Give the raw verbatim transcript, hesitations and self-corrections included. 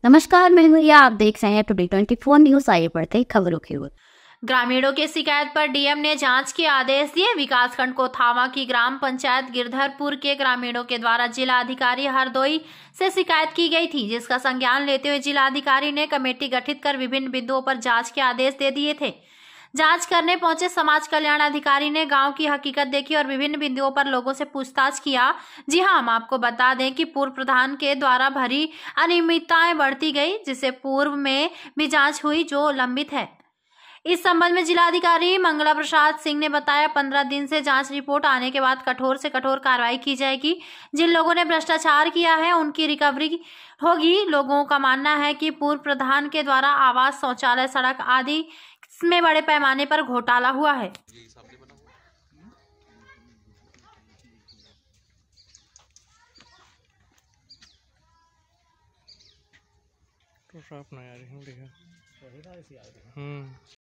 नमस्कार, मैं हूँ रिया। आप देख रहे हैं टुडे ट्वेंटी फोर न्यूज। आइए बढ़ते हैं खबरों की ओर। ग्रामीणों की शिकायत पर डीएम ने जांच के आदेश दिए। विकासखंड कोथावा की ग्राम पंचायत गिरधरपुर के ग्रामीणों के द्वारा जिला अधिकारी हरदोई से शिकायत की गई थी, जिसका संज्ञान लेते हुए जिला अधिकारी ने कमेटी गठित कर विभिन्न बिंदुओं पर जांच के आदेश दे दिए थे। जांच करने पहुंचे समाज कल्याण अधिकारी ने गांव की हकीकत देखी और विभिन्न बिंदुओं पर लोगों से पूछताछ किया। जी हां, हम आपको बता दें कि पूर्व प्रधान के द्वारा भरी अनियमितताएं बढ़ती गई, जिससे पूर्व में भी जांच हुई जो लंबित है। इस संबंध में जिलाधिकारी मंगला प्रसाद सिंह ने बताया, पंद्रह दिन से जांच रिपोर्ट आने के बाद कठोर से कठोर कार्रवाई की जाएगी। जिन लोगों ने भ्रष्टाचार किया है उनकी रिकवरी होगी। लोगों का मानना है कि पूर्व प्रधान के द्वारा आवास, शौचालय, सड़क आदि में बड़े पैमाने पर घोटाला हुआ है। तो साफ ना यार, हम देखा। हम्म